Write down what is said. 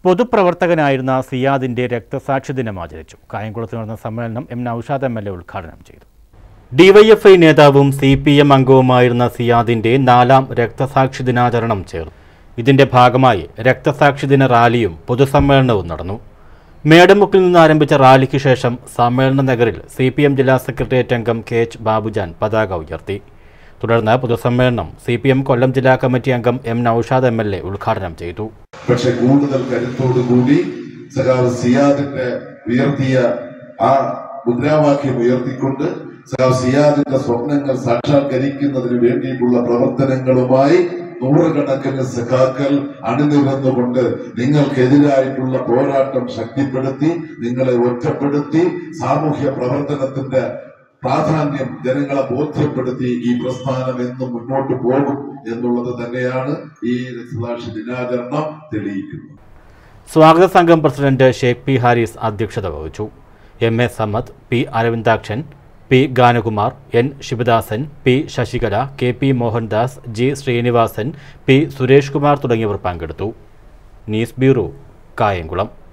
പൊതുപ്രവർത്തകനായിരുന്ന സിയാദിന്റെ രക്തസാക്ഷി ദിനം ആചരിച്ചു. കായംകുളത്ത് നടന്ന സമ്മേളനം എം നൌഷാദ് എം.എൽ.എ ഉദ്ഘാടനം ചെയ്തു. ഡിവൈഎഫ്ഐ നേതാവും CPM അംഗവുമായിരുന്ന സിയാദിന്റെ 4ാം രക്തസാക്ഷി ദിനാചരണം ചേർന്നു. ഇതിന്റെ ഭാഗമായി രക്തസാക്ഷി ദിന റാലിയും പൊതുസമ്മേളനവും നടന്നു. മേടമുക്കിൽ നിന്ന് ആരംഭിച്ച റാലിക്ക് ശേഷം സമ്മേളന നഗറിൽ CPM ജില്ലാ സെക്രട്ടേറിയറ്റ് അംഗം KH ബാബുജാൻ പതാക ഉയർത്തി. തുടർന്ന് പൊതുസമ്മേളനം CPM കൊല്ലം ജില്ലാ കമ്മിറ്റി അംഗം എം നൌഷാദ് എം.എൽ.എ ഉദ്ഘാടനം ചെയ്തു. പക്ഷെ കൂടുതൽ കരുത്തോടുകൂടി സഖാവ് സിയാദിന്റെ ഉയർത്തിയ ആ മുദ്രാവാക്യം ഉയർത്തിക്കൊണ്ട് സഖാവ് സിയാദിന്റെ സ്വപ്നങ്ങൾ സാക്ഷാത്കരിക്കുന്നതിന് വേണ്ടിയിട്ടുള്ള പ്രവർത്തനങ്ങളുമായി നൂറുകണക്കിന് സഖാക്കൾ അണിനിരന്നുകൊണ്ട് നിങ്ങൾക്കെതിരായിട്ടുള്ള പോരാട്ടം ശക്തിപ്പെടുത്തി, നിങ്ങളെ ഒറ്റപ്പെടുത്തി, സാമൂഹ്യ പ്രവർത്തനത്തിന്റെ പ്രാധാന്യം ജനങ്ങളെ ബോധ്യപ്പെടുത്തി ഈ പ്രസ്ഥാനം എന്നും മുന്നോട്ട് പോകും എന്നുള്ളത് തന്നെയാണ് ഈ രക്തസാക്ഷി ദിനാചരണം തെളിയിക്കുന്നത്. സ്വാഗത സംഘം പ്രസിഡന്റ് ഷേഖ് പി ഹാരിസ് അധ്യക്ഷത വഹിച്ചു. MA Samad, P Aravindakshan, P Ganakumar, N Sivadasan, P Sasikala, KP Mohandas, G Sreenivasan, P Suresh Kumar തുടങ്ങിയവർ പങ്കെടുത്തു. News bureau, Kayamkulam.